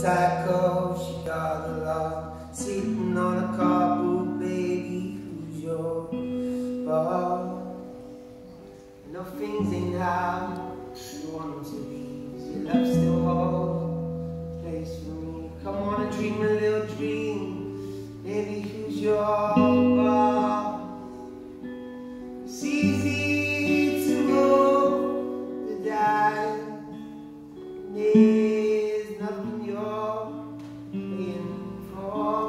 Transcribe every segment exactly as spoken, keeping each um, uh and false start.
psycho, she got a lot. Sitting on a carpool, baby, who's your boss? No, things ain't how you want them to be. Is your love still hold place for me? Come on and dream a little dream, baby, who's your boss? It's easy to roll the dice. There's nothing you're paying for.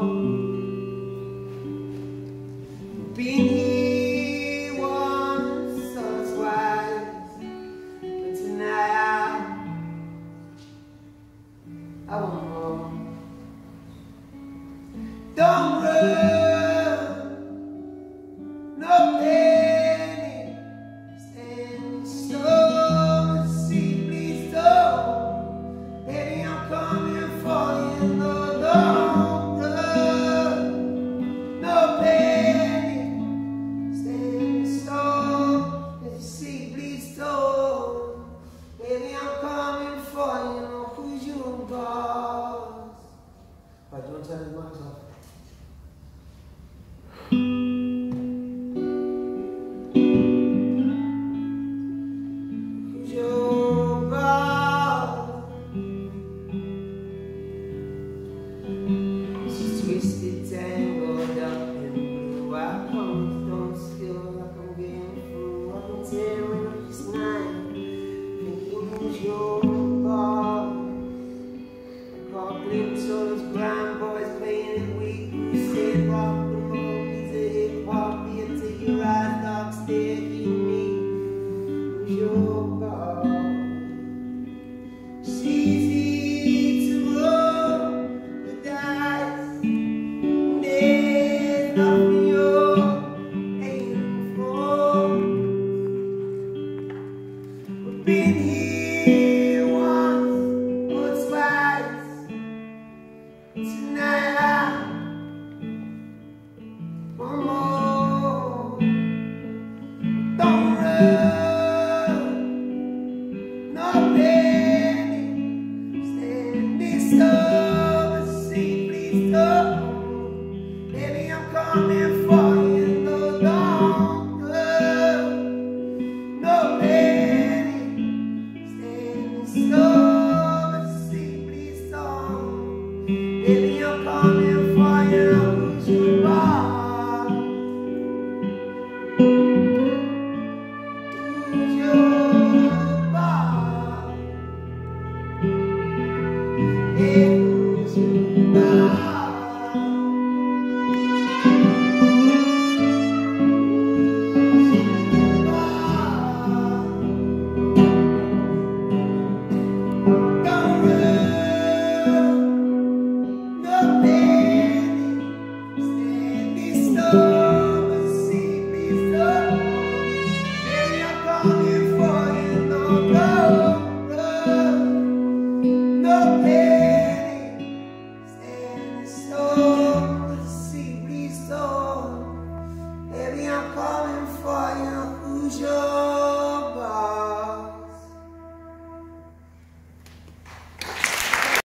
Been here once or twice, but tonight I, I want more. Don't run, no penny, stand still, see, please don't. Baby, I'm coming for you, no, don't run, no penny, stand still, see, please don't. Baby, I'm coming for you, no, who's your boss? But don't tell me myself. Twisted, tangled up in blue. I promise don't feel like I'm getting through. I've been tearing up this night, thinking who's your boss? I caught a glimpse of those blind boys playing it weak. You said rock the movies, a hip hop beat to your eyes, dark stare, keep me. Who's your boss? It's easy to roll the dice. Nothing you're aiming for. We've been here.